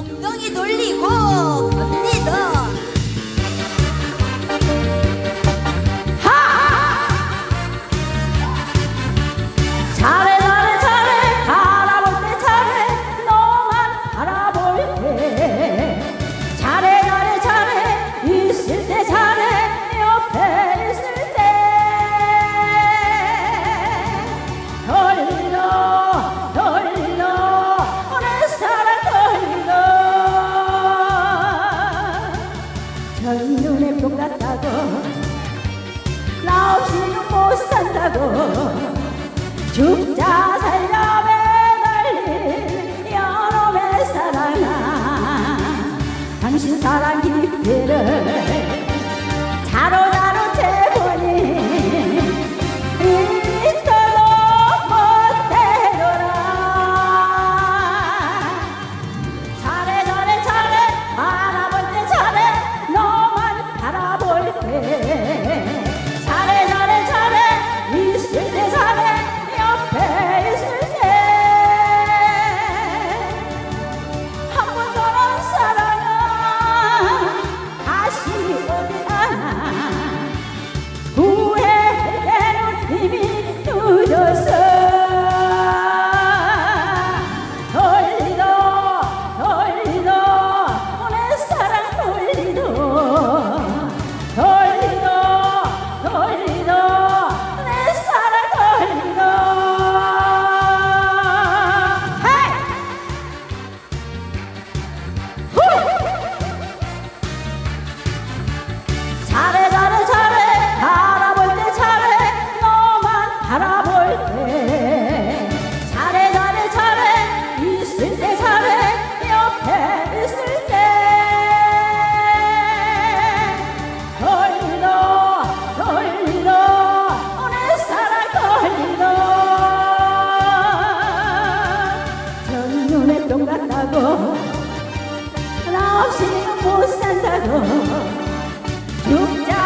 엉덩이 돌리고 갑니다. 잘해 잘해 잘해 바라볼 때 잘해 너만 바라볼 때 잘해 잘해 잘해 있을 때 잘해 옆에 있을 때 돌리도 돌리도 내 사랑 돌리도 첫눈에 뿅 같다고 나 없이는 못 산다고 죽자 살려 매달린 여놈의 사랑아 당신 사랑 깊이를 자로자로 재보니 이토록 못되더라. 잘해 잘해 잘해 바라볼 때 잘해 너만 바라볼 때 잘해 잘해 잘해 있을 때 잘해 옆에 있을 때 한 번 떠난 사랑아 다시 오지 않아 후회할 때는 이미 늦었어. 돌리도 돌리도 내 사랑 돌리도 돌리도 돌리도 내 사랑 돌리도 잘해 잘해 잘해 바라볼 때 잘해 너만 바라볼 때 잘해 잘해 잘해 있을 때 잘해 옆에 있을 때 돌리도 돌리도 내 사랑 돌리도 첫눈에 뿅 같다고 나 없이는 못 산다고 죽자